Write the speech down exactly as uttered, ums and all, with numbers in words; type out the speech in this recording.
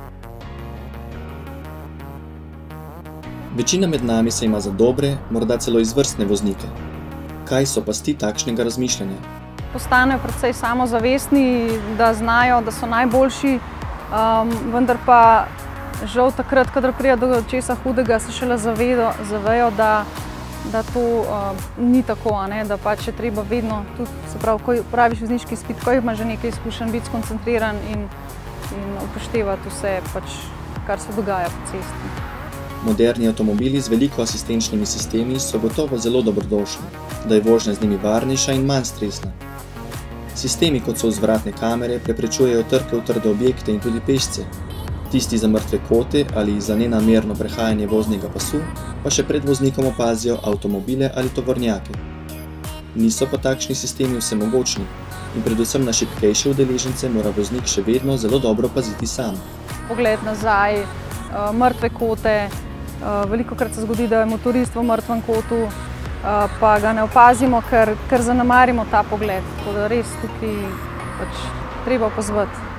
Večina med nami se ima za dobre, morda celo izvrstne voznike. Kaj so pasti takšnega razmišljanja? Postanejo precej samozavestni, da znajo, da so najboljši, um, vendar pa žal takrat, kadar pride do česa hudega, se šele zavedo, zavejo, da, da to uh, ni tako, a ne? Da pač je treba vedno, tudi, se pravi, ko praviš vozniški izpit, ko imaš že nekaj izkušenj, biti skoncentriran in, in upoštevati vse, pač, kar se dogaja po cesti. Moderni avtomobili z veliko asistenčnimi sistemi so gotovo zelo dobrodošli, da je vožnja z njimi varnejša in manj stresna. Sistemi, kot so vzvratne kamere, preprečujejo trke v trde objekte in tudi pešce. Tisti za mrtve kote ali za nenamerno prehajanje voznega pasu pa še pred voznikom opazijo avtomobile ali tovornjake. Niso pa takšni sistemi vsemogočni in predvsem na šibkejše udeležence mora voznik še vedno zelo dobro paziti sam. Pogled nazaj, mrtve kote, velikokrat se zgodi, da je motorist v mrtvem kotu, pa ga ne opazimo, ker, ker zanemarimo ta pogled. Tako da res tukaj pač treba opazovati.